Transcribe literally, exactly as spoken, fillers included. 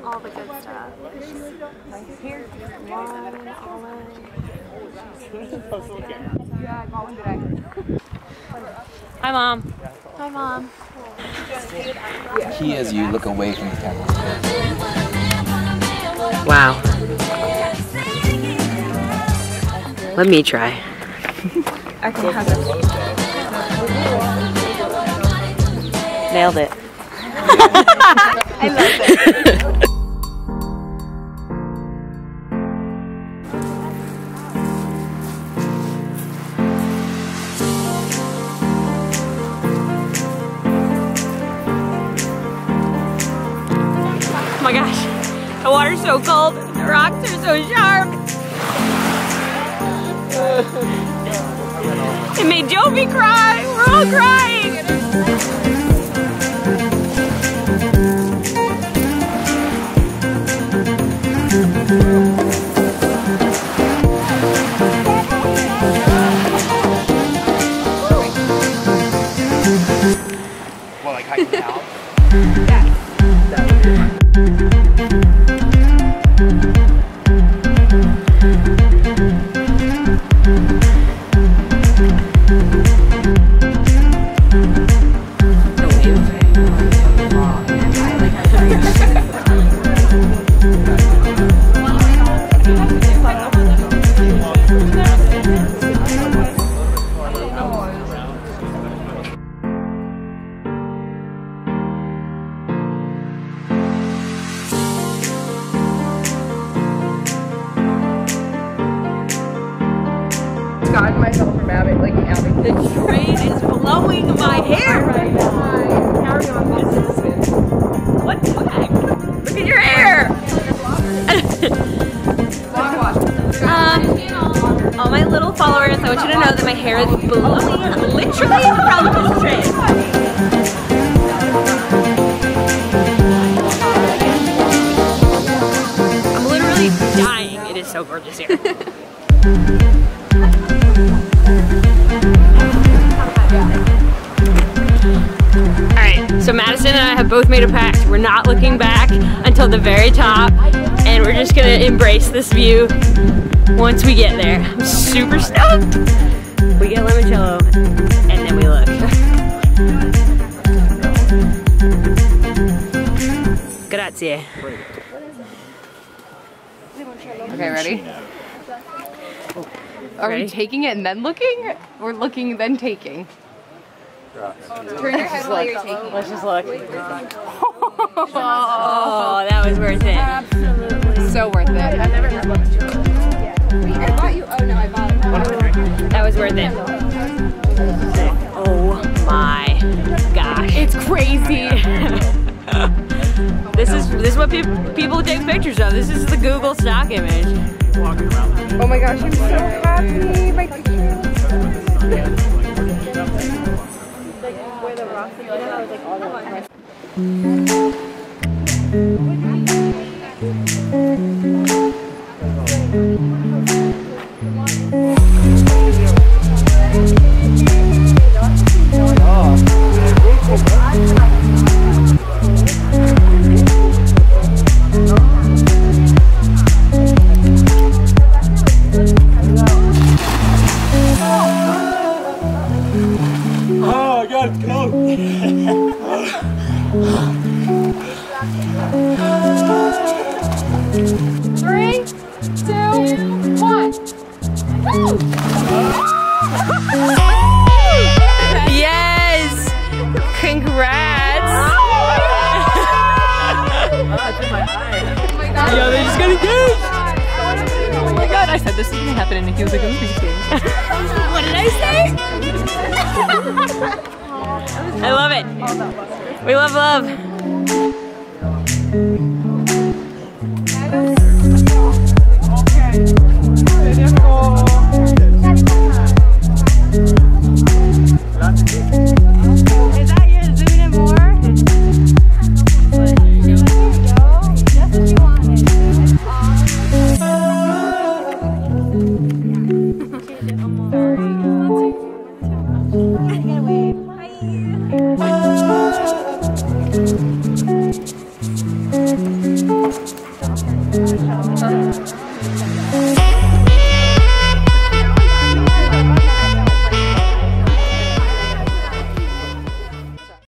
all the good stuff. Here, wine, olive. Yeah, I got one today. Hi, Mom. Hi, Mom. Key as you look away from the camera. Wow. Let me try. I can have it. Nailed it. I love it. Oh my gosh, the water's so cold, the rocks are so sharp. It made Jovi cry, we're all crying. Well, like hiking out? Yeah. That would be fun. Gotten myself from having like having The train is blowing my hair right now. What the heck? Look at your hair! um, all my little followers, I want you to know that my hair is blowing literally from this train. I'm literally dying. It is so gorgeous here. Alright, so Madison and I have both made a pact. We're not looking back until the very top, and we're just gonna embrace this view once we get there. I'm super stoked! We get limoncello, and then we look. Grazie. Okay, ready? Are Ready? we taking it and then looking? Or looking then taking? Turn your head while you're taking. Let's just look. Oh, that was worth it. Absolutely. So worth it. I've never had limoncello. Wait, I bought you. Oh no, I bought it. That was worth it. Oh my gosh. It's crazy. This is this is what pe people take pictures of. This is the Google stock image. Oh my gosh, I'm so happy. My picture. Where the rocks are, like, I was like all the Three, two, one. Yes! Congrats! Yo, they just got engaged! Oh my god, I said this is gonna happen and he was like, What did I say? I love it. We love love. Is that your zoom in more? That's what you wanted. Sorry. Uh.